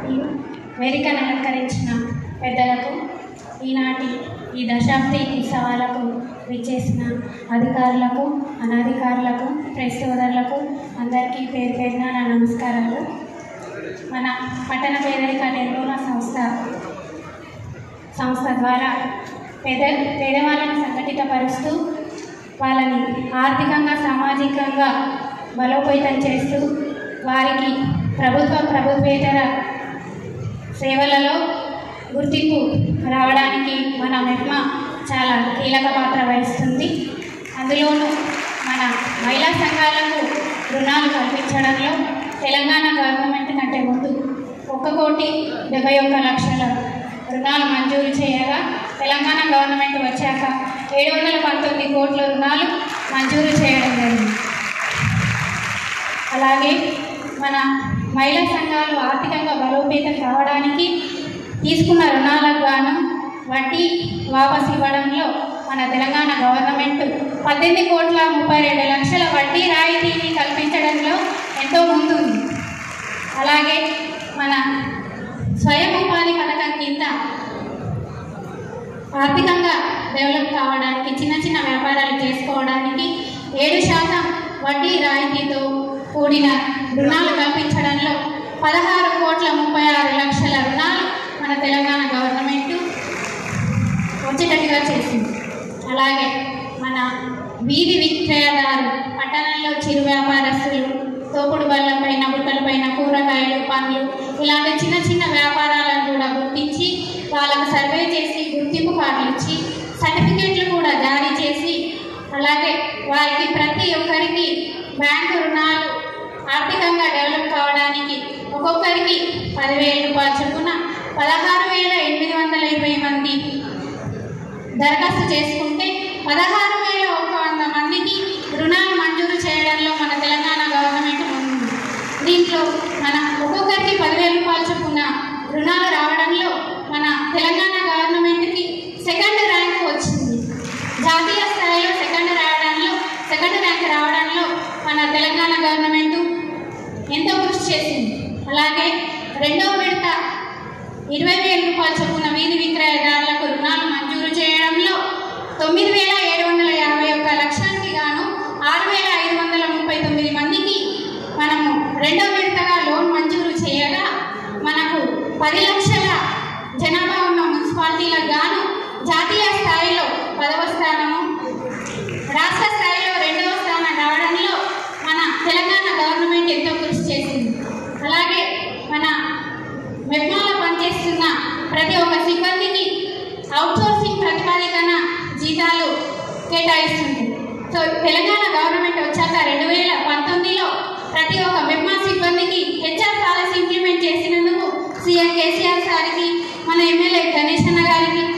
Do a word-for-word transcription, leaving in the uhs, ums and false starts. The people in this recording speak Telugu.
వేదికను అలంకరించిన పెద్దలకు, ఈనాటి ఈ దశాబ్ది ఉత్సవాలకు విచ్చేసిన అధికారులకు, అనధికారులకు, ప్రెస్ సోదరులకు అందరికీ పేరు పేరున నా నమస్కారాలు. మన పట్టణ పేదరిక నిర్మూలన సంస్థ సంస్థ ద్వారా పేద పేదవాళ్ళని సంఘటితపరుస్తూ వాళ్ళని ఆర్థికంగా, సామాజికంగా బలోపేతం చేస్తూ వారికి ప్రభుత్వ ప్రభుత్వేతర సేవలలో గుర్తింపు రావడానికి మన మెప్మా చాలా కీలక పాత్ర వహిస్తుంది. అందులోనూ మన మహిళా సంఘాలకు రుణాలు కల్పించడంలో తెలంగాణ గవర్నమెంట్ కంటే ముందు ఒక్క కోటి డెబ్బై ఒక్క లక్షల రుణాలు మంజూరు చేయగా, తెలంగాణ గవర్నమెంట్ వచ్చాక ఏడు వందల పంతొమ్మిది కోట్ల రుణాలు మంజూరు చేయడం జరిగింది. అలాగే మన మహిళా సంఘాలు ఆర్థికంగా బలోపేతం కావడానికి తీసుకున్న రుణాలకు గాను వడ్డీ వాపసు ఇవ్వడంలో మన తెలంగాణ గవర్నమెంట్ పద్దెనిమిది కోట్ల ముప్పై రెండు లక్షల వడ్డీ రాయితీని కల్పించడంలో ఎంతో ముందుంది. అలాగే మన స్వయం ఉపాధి పథకం కింద ఆర్థికంగా డెవలప్ కావడానికి, చిన్న చిన్న వ్యాపారాలు చేసుకోవడానికి ఏడు శాతం వడ్డీ రాయితీతో కూడిన రుణాలు కల్పించడంలో పదహారు కోట్ల ముప్పై ఆరు లక్షల రుణాలు మన తెలంగాణ గవర్నమెంట్ వచ్చేటట్టుగా చేసింది. అలాగే మన వీధి విక్రయదారు, పట్టణంలో చిరు వ్యాపారస్తులు, తోపుడు బళ్ళపైన, బుట్టలపైన కూరగాయలు, పండ్లు ఇలాంటి చిన్న చిన్న వ్యాపారాలను కూడా గుర్తించి వాళ్ళకు సర్వే చేసి గుర్తింపు కార్డులు ఇచ్చి సర్టిఫికేట్లు కూడా జారీ చేసి, అలాగే వారికి ప్రతి ఒక్కరికి బ్యాంకు రుణాలు ఆర్థికంగా డెవలప్ కావడానికి ఒక్కొక్కరికి పదివేల రూపాయలు చొప్పున పదహారు వేల ఎనిమిది వందల ఇరవై మంది దరఖాస్తు చేసుకుంటే పదహారు వేల ఒక వంద మందికి రుణాలు మంజూరు చేయడంలో మన తెలంగాణ గవర్నమెంట్ ఉంది. దీంట్లో మన ఒక్కొక్కరికి పదివేల రూపాయలు చొప్పున రుణాలు రావడంలో మన తెలంగాణ గవర్నమెంట్కి సెకండ్ ర్యాంక్ వచ్చింది. జాతీయ స్థాయిలో సెకండ్ రావడంలో సెకండ్ ర్యాంక్ రావడంలో మన తెలంగాణ గవర్నమెంట్ ఎంతో కృషి చేసింది. అలాగే రెండవ విడత ఇరవై వేల రూపాయల చొప్పున వీధి విక్రయదారులకు రుణాలు మంజూరు చేయడంలో తొమ్మిది వేల ఏడు వందల యాభై ఒక్క లక్షలకి గాను ఆరు వేల ఐదు వందల ముప్పై తొమ్మిది మందికి మనము రెండవ విడతగా లోన్ మంజూరు చేయగా, మనకు పది లక్షల జనాభా ఉన్న మున్సిపాలిటీలకు గాను జాతీయ స్థాయిలో పదవ స్థానము, రాష్ట్ర స్థాయిలో రెండవ స్థానం రావడంలో మన తెలంగాణ గవర్నమెంట్ ఎంతో కృషి చేసింది. అలాగే మన మెప్మాలో పనిచేస్తున్న ప్రతి ఒక్క సిబ్బందికి అవుట్సోర్సింగ్ ప్రతిపాదికన జీతాలు కేటాయిస్తుంది. సో తెలంగాణ గవర్నమెంట్ వచ్చాక రెండు వేల పంతొమ్మిదిలో ప్రతి ఒక్క మెప్మా సిబ్బందికి హెచ్ఆర్ పాలసీ ఇంప్లిమెంట్ చేసినందుకు సీఎం కేసీఆర్ సార్కి, మన ఎమ్మెల్యే గణేష్ అన్న గారికి,